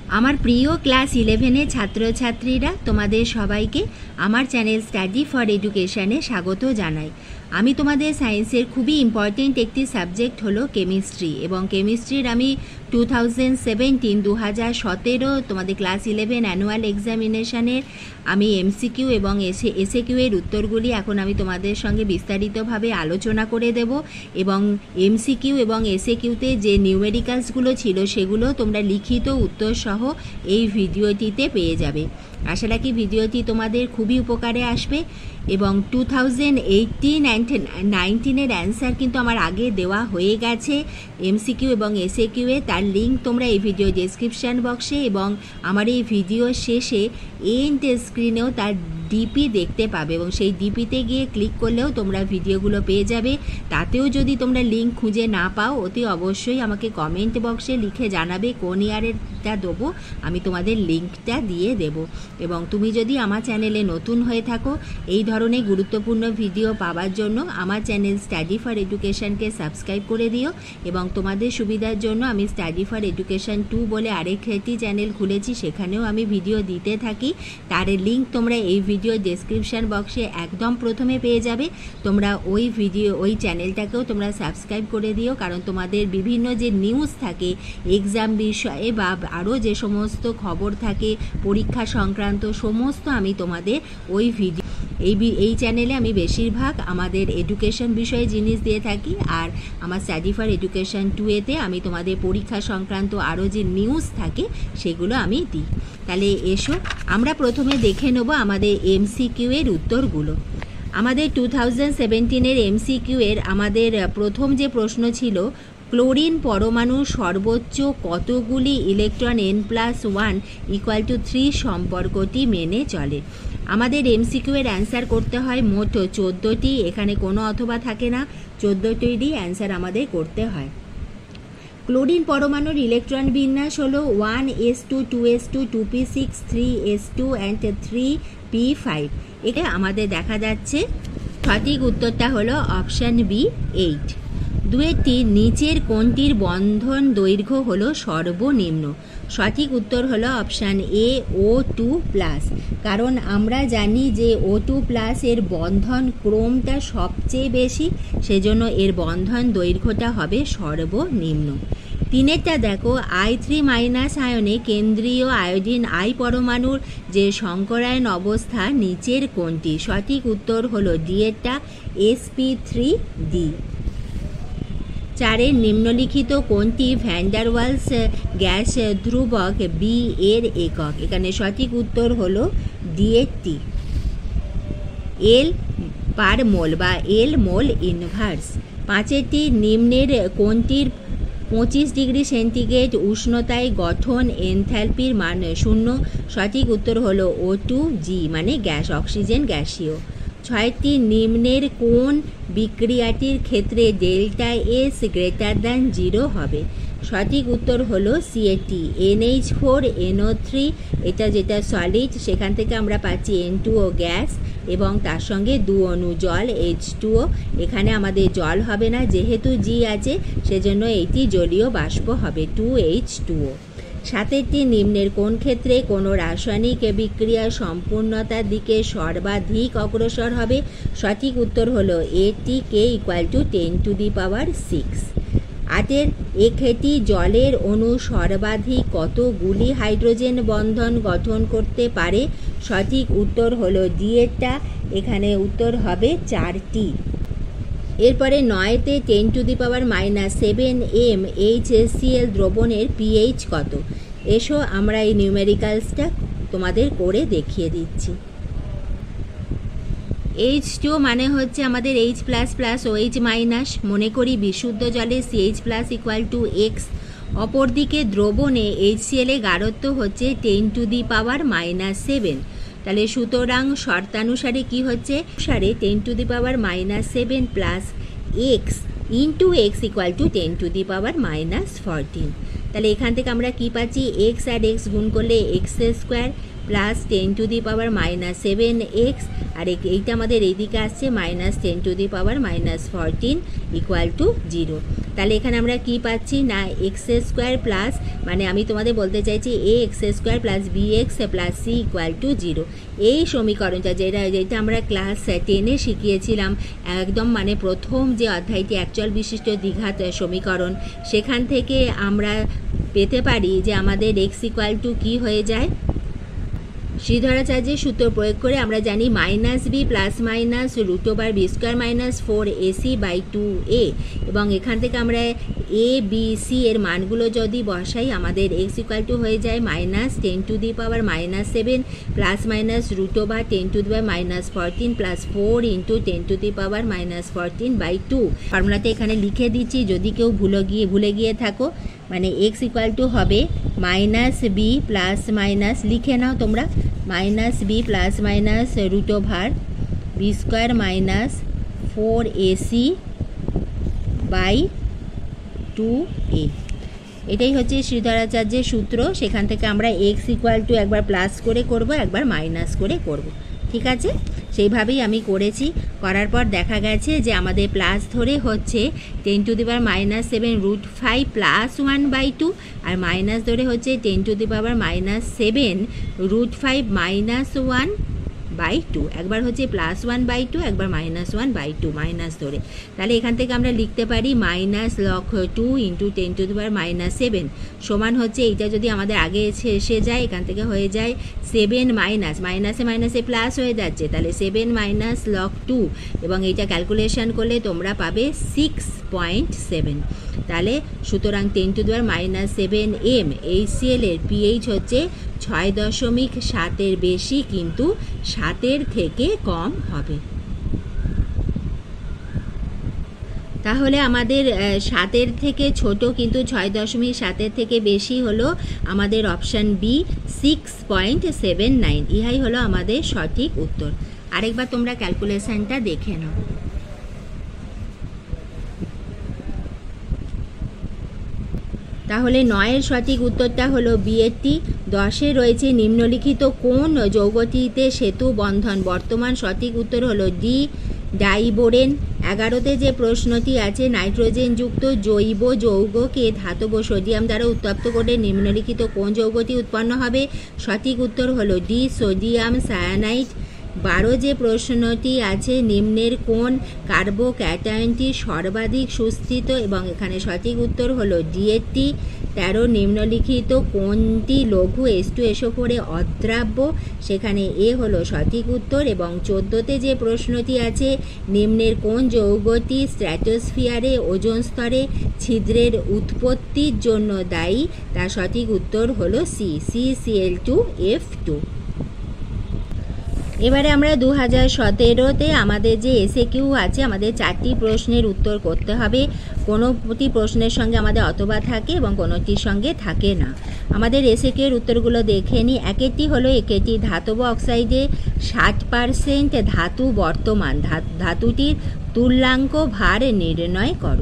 আমার প্রিয় ক্লাস 11 এর ছাত্রছাত্রীরা তোমাদের সবাইকে আমার চ্যানেল স্টাডি ফর এডুকেশনে স্বাগত জানাই। আমি তোমাদের সায়েন্সের খুবই ইম্পর্টেন্ট একটি সাবজেক্ট হলো কেমিস্ট্রি, এবং কেমিস্ট্রির আমি 2017 তোমাদের ক্লাস 11 অ্যানুয়াল এক্সামিনেশনের আমি এমসিকিউ এবং এসএকিউ এর উত্তরগুলি এখন আমি তোমাদের সঙ্গে বিস্তারিতভাবে আলোচনা করে দেব, এবং এমসিকিউ এবং এসএকিউতে যে নিউমেরিক্যালসগুলো ছিল সেগুলো তোমরা লিখিত উত্তর সহ এই ভিডিওটিতে পেয়ে যাবে। আশা রাখি ভিডিওটি তোমাদের খুবই উপকারে আসবে। এবং 2018 অ্যান্ড 19 অ্যান্সার কিন্তু আমার আগে দেওয়া হয়ে গেছে এমসিকিউ এবং এসএকিউ এ, তার লিঙ্ক তোমরা এই ভিডিও ডেসক্রিপশান বক্সে এবং আমার এই ভিডিও শেষে এন্ড স্ক্রিনেও তার ডিপি দেখতে পাবে, এবং সেই ডিপিতে গিয়ে ক্লিক করলেও তোমরা ভিডিওগুলো পেয়ে যাবে। তাতেও যদি তোমরা লিঙ্ক খুঁজে না পাও অতি অবশ্যই আমাকে কমেন্ট বক্সে লিখে জানাবে কোন ইয়ারেরটা দেবো, আমি তোমাদের লিঙ্কটা দিয়ে দেব। এবং তুমি যদি আমার চ্যানেলে নতুন হয়ে থাকো এই ধরনের গুরুত্বপূর্ণ ভিডিও পাওয়ার জন্য আমার চ্যানেল স্টাডি ফর এডুকেশনকে সাবস্ক্রাইব করে দিও। এবং তোমাদের সুবিধার জন্য আমি স্টাডি ফর এডুকেশন 2 বলে আরেকটি চ্যানেল খুলেছি, সেখানেও আমি ভিডিও দিতে থাকি। তার লিঙ্ক তোমরা এই ভিডিও ডেসক্রিপশান বক্সে একদম প্রথমে পেয়ে যাবে। তোমরা ওই চ্যানেলটাকেও তোমরা সাবস্ক্রাইব করে দিও, কারণ তোমাদের বিভিন্ন যে নিউজ থাকে এক্সাম বিষয়ে বা আরও যে সমস্ত খবর থাকে পরীক্ষা সংক্রান্ত সমস্ত আমি তোমাদের ওই ভিডিও এই চ্যানেলে আমি বেশিরভাগ আমাদের এডুকেশন বিষয়ে জিনিস দিয়ে থাকি, আর আমার স্টাডি ফর এডুকেশন 2 আমি তোমাদের পরীক্ষা সংক্রান্ত আরও যে নিউজ থাকে সেগুলো আমি দিই। তাহলে এসো আমরা প্রথমে দেখে নেব আমাদের এমসিকিউ এর উত্তরগুলো। আমাদের 2017 এমসিকিউ এর আমাদের প্রথম যে প্রশ্ন ছিল, ক্লোরিন পরমাণুর সর্বোচ্চ কতগুলি ইলেকট্রন n+1 = 3 সম্পর্কটি মেনে চলে। আমাদের এমসিকিউ এর অ্যান্সার করতে হয় মোট 14টি, এখানে কোনো অথবা থাকে না, 14টিরই অ্যান্সার আমাদের করতে হয়। ক্লোরিন পরমাণুর ইলেকট্রন বিন্যাস হলো 1s2 2s2 2p6 3s2 and 3p5। এটা আমাদের দেখা যাচ্ছে সঠিক উত্তরটা হলো অপশান বি 8। দুয়েরটি নিচের কোনটির বন্ধন দৈর্ঘ্য হলো সর্বনিম্ন। সঠিক উত্তর হলো অপশান এ O2+, কারণ আমরা জানি যে O2+ এর বন্ধন ক্রমটা সবচেয়ে বেশি, সেজন্য এর বন্ধন দৈর্ঘ্যটা হবে সর্বনিম্ন। তিনেরটা দেখো, I3- আয়নে কেন্দ্রীয় আয়োডিন আই পরমাণুর যে সংকরায়ন অবস্থা নিচের কোনটি। সঠিক উত্তর হলো ডি-এরটা sp3d। 4 নিম্নলিখিত কোনটি ভ্যান্ডারওয়ালস গ্যাস ধ্রুবক বি এর একক। এখানে সঠিক উত্তর হলো ডি-এরটি L/মোল বা L মোল ইনভার্স। 5টি নিম্নের কোনটির 25 ডিগ্রি সেন্টিগ্রেড উষ্ণতায় গঠন এনথ্যালপির মান 0। সঠিক উত্তর হলো O2G মানে গ্যাস, অক্সিজেন গ্যাসীয়। 6টি নিম্নের কোন বিক্রিয়াটির ক্ষেত্রে ΔS > 0 হবে। সঠিক উত্তর হলো সিএটি NH4NO3, এটা যেটা সলিড সেখান থেকে আমরা পাচ্ছি N2O গ্যাস এবং তার সঙ্গে 2 অণু জল H2O। এখানে আমাদের জল হবে না, যেহেতু G আছে সেজন্য এইটি জলীয় বাষ্প হবে 2H2O। 7টি নিম্নের কোন ক্ষেত্রে কোনো রাসায়নিক বিক্রিয়া সম্পূর্ণতার দিকে সর্বাধিক অগ্রসর হবে। সঠিক উত্তর হলো ATK = 10⁶। 8 একটি জলের অণু সর্বাধিক কতগুলি হাইড্রোজেন বন্ধন গঠন করতে পারে। সঠিক উত্তর হলো ডি-এরটা, এখানে উত্তর হবে 4টি। এরপরে 9তে 10⁻⁷ HCl দ্রবণের pH কত। এসো আমরা এই নিউমেরিক্যালসটা তোমাদের করে দেখিয়ে দিচ্ছি। H2 মানে হচ্ছে আমাদের H++ OH-, মনে করি বিশুদ্ধ জলে CH+ = X। অপরদিকে দ্রবণে HCl এর গাঢ়ত্ব হচ্ছে 10⁻⁷। তাহলে সুতরাং শর্তানুসারে কি হচ্ছে, 10⁻⁷ প্লাস X ইন্টু X = 10⁻⁻14। তাহলে এখান থেকে আমরা কি পাচ্ছি, X আর X গুণ করলে X² প্লাস 10⁻⁻7x, আর এইটা আমাদের এইদিকে আসছে -10⁻⁻14 ইকুয়াল টু 0। তাহলে এখানে আমরা কি পাচ্ছি না x² প্লাস, মানে আমি তোমাদের বলতে চাইছি ax² plus bx plus c equal to 0। এই সমীকরণটা যেটা আমরা ক্লাস 10-এ শিখিয়েছিলাম, একদম মানে প্রথম যে অধ্যায়টি অ্যাকচুয়াল বিশিষ্ট দ্বিঘাত সমীকরণ, সেখান থেকে আমরা পেতে পারি যে আমাদের x ইকুয়াল টু কী হয়ে যায়। শ্রীধরাচার্যের সূত্র প্রয়োগ করে আমরা জানি -b plus minus √b² - 4ac/2a, এবং এখান থেকে আমরা a b c এর মানগুলো যদি বসাই আমাদের x ইকুয়াল টু হয়ে যায় -10⁻⁻7 প্লাস মাইনাস √10⁻⁻14 প্লাস 4 × 10⁻⁻14/2। ফর্মুলাতে এখানে লিখে দিচ্ছি যদি কেউ ভুলে গিয়ে থাকো, মানে x ইকুয়াল টু হবে -b প্লাস মাইনাস, লিখে নাও তোমরা, -b plus minus √b² - 4ac/2a। এটাই হচ্ছে শ্রীধরাচার্যের সূত্র। সেখান থেকে আমরা x ইকুয়াল টু একবার প্লাস করে করব, একবার মাইনাস করে করব, ঠিক আছে? সেইভাবেই আমি করেছি। করার পর দেখা গেছে যে আমাদের প্লাস ধরে হচ্ছে 10⁻⁻7 √5 প্লাস 1/2, আর মাইনাস ধরে হচ্ছে 10⁻⁻7 √5 মাইনাস 1/2। একবার হচ্ছে প্লাস 1/2, একবার মাইনাস 1/2 মাইনাস ধরে। তাহলে এখান থেকে আমরা লিখতে পারি -log2 × 10⁻⁻7 সমান হচ্ছে, এইটা যদি আমাদের আগে এসে যায় এখান থেকে হয়ে যায় 7 মাইনাসে মাইনাসে প্লাস হয়ে যাচ্ছে, তাহলে 7 - log2, এবং এইটা ক্যালকুলেশন করলে তোমরা পাবে 6.7। তাহলে সুতরাং 10⁻⁻7 m HCl এর pH হচ্ছে 6.7 বেশি, কিন্তু 7 থেকে কম হবে। তাহলে আমাদের 7 থেকে ছোট কিন্তু 6.7 থেকে বেশি হলো আমাদের অপশান বি 6.79। ইহাই হলো আমাদের সঠিক উত্তর। আরেকবার তোমরা ক্যালকুলেশনটা দেখে নাও। তাহলে 9-এর সঠিক উত্তরটা হলো বিয়েরটি। 10-এ রয়েছে নিম্নলিখিত কোন যৌগটিতে সেতু বন্ধন বর্তমান, সঠিক উত্তর হলো ডি ডাইবোরেন। 11-তে যে প্রশ্নটি আছে নাইট্রোজেনযুক্ত জৈব যৌগকে ধাতব সোডিয়াম দ্বারা উত্তপ্ত করে নিম্নলিখিত কোন যৌগটি উৎপন্ন হবে, সঠিক উত্তর হলো ডি সোডিয়াম সায়ানাইড। 12 যে প্রশ্নটি আছে নিম্নের কোন কার্বোক্যাটায়নটি সর্বাধিক সুস্থিত, এবং এখানে সঠিক উত্তর হলো ডি এরটি। 13 নিম্নলিখিত কোনটি লঘু H2SO4 অদ্রাব্য, সেখানে এ হলো সঠিক উত্তর। এবং 14তে যে প্রশ্নটি আছে নিম্নের কোন যৌগটি স্ট্র্যাটোস্ফিয়ারে ওজোন স্তরে ছিদ্রের উৎপত্তির জন্য দায়ী, তার সঠিক উত্তর হলো সি CCl2F2। এবারে আমরা 2017-তে আমাদের যে এসএকিউ আছে, আমাদের 4টি প্রশ্নের উত্তর করতে হবে। কোনোটি প্রশ্নের সঙ্গে আমাদের অথবা থাকে এবং কোনোটির সঙ্গে থাকে না। আমাদের এসএকিউর উত্তরগুলো দেখে নিই। একেরটি হলো একটি ধাতব অক্সাইডে 60% ধাতু বর্তমান, ধাতুটির তুল্যাঙ্ক ভার নির্ণয় করো।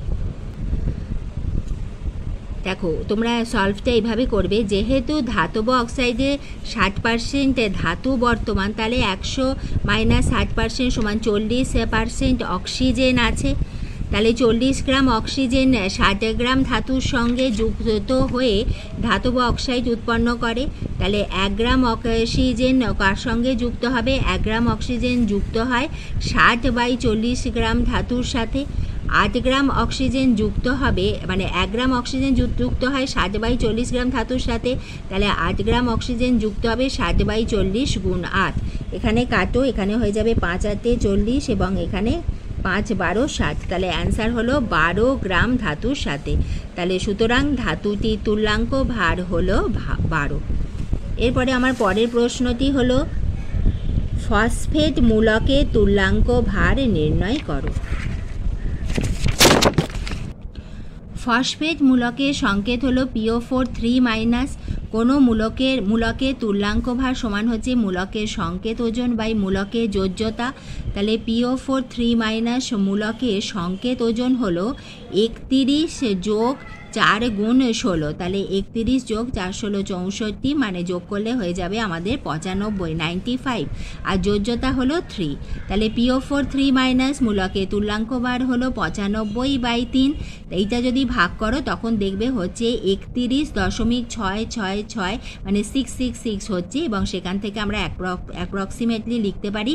দেখো তোমরা সলভটা এইভাবে করবে, যেহেতু ধাতব অক্সাইডে 60% ধাতু বর্তমান, তাহলে 100 - 60% সমান 40% অক্সিজেন আছে। তাহলে 40 গ্রাম অক্সিজেন 60 গ্রাম ধাতুর সঙ্গে যুক্ত হয়ে ধাতব অক্সাইড উৎপন্ন করে। তাহলে 1 গ্রাম অক্সিজেন কার সঙ্গে যুক্ত হবে, 1 গ্রাম অক্সিজেন যুক্ত হয় 60/40 গ্রাম ধাতুর সাথে। 8 গ্রাম অক্সিজেন যুক্ত হবে, মানে 1 গ্রাম অক্সিজেন যুক্ত হয় 60/40 গ্রাম ধাতুর সাথে। তাহলে 8 গ্রাম অক্সিজেন যুক্ত হবে 60/40 × 8। এখানে কাটো, এখানে হয়ে যাবে 5 × 8 = 40 এবং এখানে 5 × 12 = 60। তাহলে অ্যান্সার হলো 12 গ্রাম ধাতুর সাথে। তাহলে সুতরাং ধাতুটির তুল্যাঙ্ক ভার হলো 12। এরপরে আমার পরের প্রশ্নটি হলো ফসফেট মূলকের তুল্যাঙ্ক ভার নির্ণয় করো। ফসফেট মূলকের সংকেত হলো PO4 3-। কোনো মূলকের তুল্যাঙ্ক ভার সমান হচ্ছে মূলকের সংকেত ওজন বাই মূলকের যোজ্যতা। তাহলে PO4 3 মাইনাস মূলকের সংকেত ওজন হলো 31 যোগ 4 গুণ 16, তাহলে 31 যোগ 4 16 64, মানে যোগ করলে হয়ে যাবে আমাদের 95 95, আর যোজ্যতা হলো 3। তাহলে PO4 3 মাইনাস মূলকে তুল্যাঙ্ক বার হলো 95/3, এইটা যদি ভাগ করো তখন দেখবে হচ্ছে 31.666, মানে 666 হচ্ছে, এবং সেখান থেকে আমরা অ্যাপ্রক্সিমেটলি লিখতে পারি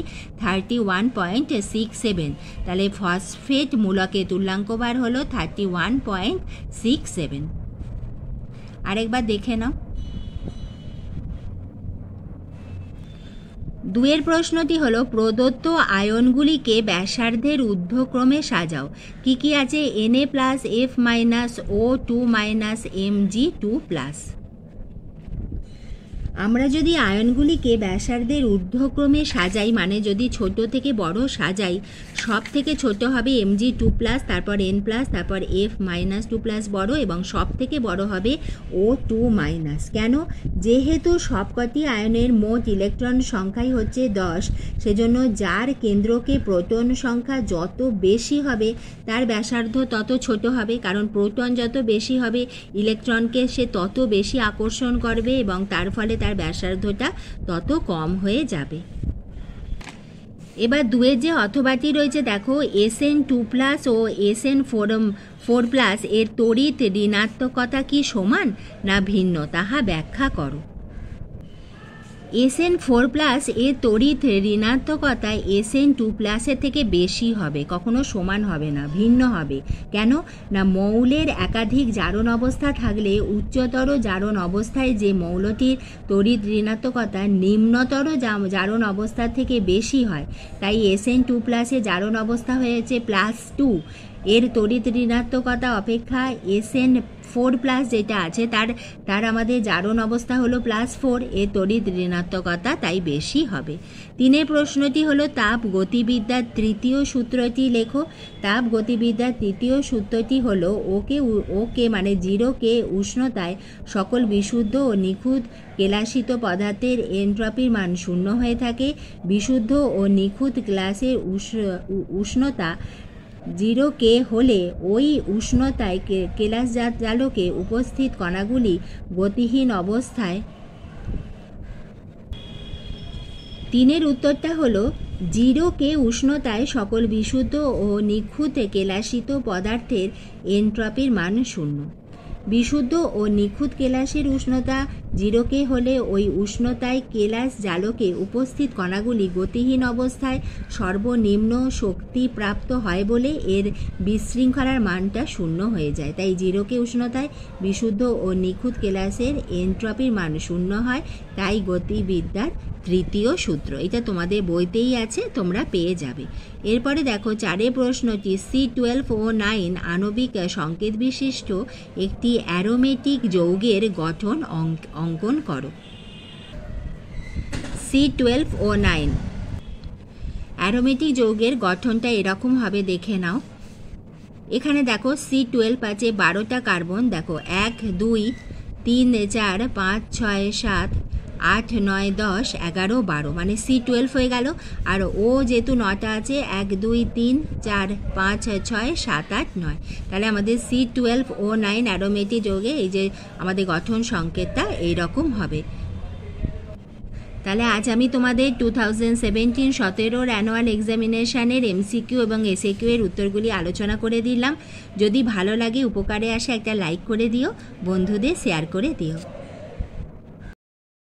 31.67। তাহলে ফসফেট মূলকে তুল্যাঙ্ক বার হলো 31.67। আরেকবার দেখে নাও। দুয়ের প্রশ্নটি হলো প্রদত্ত আয়নগুলিকে ব্যাসার্ধের ঊর্ধ্বক্রমে সাজাও। কি কি আছে? Na+F-O2-Mg2+। আমরা যদি আয়নগুলিকে ব্যাসার্ধের ঊর্ধ্বক্রমে সাজাই, মানে যদি ছোট থেকে বড় সাজাই, সব থেকে ছোট হবে Mg2+, তারপর N+, তারপর F-2+ বড়, এবং সব থেকে বড় হবে O2-। কেন? যেহেতু সবকটি আয়নের মোট ইলেকট্রন সংখ্যাই হচ্ছে 10, সেজন্য যার কেন্দ্রকে প্রোটন সংখ্যা যত বেশি হবে তার ব্যাসার্ধ তত ছোট হবে, কারণ প্রোটন যত বেশি হবে ইলেকট্রনকে সে তত বেশি আকর্ষণ করবে, এবং তার ফলে তার ব্যাসার্ধটা তত কম হয়ে যাবে। এবার দুয়ের যে অথবাটি রয়েছে দেখো, Sn2+ ও Sn4+ এর তড়িৎ ঋণাত্মকতা কি সমান না ভিন্ন, তাহা ব্যাখ্যা করো। Sn4+ এর তড়িৎ ঋণাত্মকতা Sn2+ এর থেকে বেশি হবে, কখনো সমান হবে না, ভিন্ন হবে। কেন না মৌলের একাধিক জারণ অবস্থা থাকলে উচ্চতর জারণ অবস্থায় যে মৌলটির তড়িৎ ঋণাত্মকতা নিম্নতর জারণ অবস্থার থেকে বেশি হয়, তাই Sn2+ এর জারণ অবস্থা হয়েছে +2, এর তড়িৎ ঋণাত্মকতা অপেক্ষা Sn4+ যেটা আছে তার আমাদের জারণ অবস্থা হলো +4, এর তড়িৎ ঋণাত্মকতা তাই বেশি হবে। তিনের প্রশ্নটি হলো তাপ গতিবিদ্যার তৃতীয় সূত্রটি লেখো। তাপ গতিবিদ্যার তৃতীয় সূত্রটি হলো ওকে মানে 0K উষ্ণতায় সকল বিশুদ্ধ ও নিখুঁত কেলাসিত পদার্থের এনট্রপির মান 0 হয়ে থাকে। বিশুদ্ধ ও নিখুঁত গ্লাসের উষ্ণতা 0K হলে ওই উষ্ণতায় কেলাস জালকে উপস্থিত কণাগুলি গতিহীন অবস্থায়। তিনের উত্তরটা হলো 0K উষ্ণতায় সকল বিশুদ্ধ ও নিখুঁত কেলাসিত পদার্থের এনট্রপির মান 0। বিশুদ্ধ ও নিখুঁত কেলাসের উষ্ণতা 0K হলে ওই উষ্ণতায় কেলাস জালকে উপস্থিত কণাগুলি গতিহীন অবস্থায় সর্বনিম্ন শক্তি প্রাপ্ত হয় বলে এর বিশৃঙ্খলার মানটা 0 হয়ে যায়। তাই 0K উষ্ণতায় বিশুদ্ধ ও নিখুঁত কেলাসের এনট্রপির মান 0 হয়, তাই গতিবিদ্যার তৃতীয় সূত্র। এটা তোমাদের বইতেই আছে, তোমরা পেয়ে যাবে। এরপরে দেখো চারের প্রশ্নটি, C12O9 আণবিক সংকেত বিশিষ্ট একটি অ্যারোমেটিক যৌগের গঠন অঙ্কন করো। C12O9 অ্যারোমেটিক যৌগের গঠনটা এরকম হবে, দেখে নাও। এখানে দেখো C12 আছে 12টা কার্বন, দেখো 1 2 3 4 5 6 7 8 9 10 11 12, মানে C12 হয়ে গেল। আর ও যেহেতু 9টা আছে, 1 2 3 4 5 6 7 8 9, তাহলে আমাদের C12O9 অ্যারোমেটিক যৌগে এই যে আমাদের গঠন সংকেতটা এইরকম হবে। তাহলে আজ আমি তোমাদের 2017-17 অ্যানুয়াল এক্সামিনেশানের MCQ এবং SAQ এর উত্তরগুলি আলোচনা করে দিলাম। যদি ভালো লাগে, উপকারে আসে, একটা লাইক করে দিও, বন্ধুদের শেয়ার করে দিও।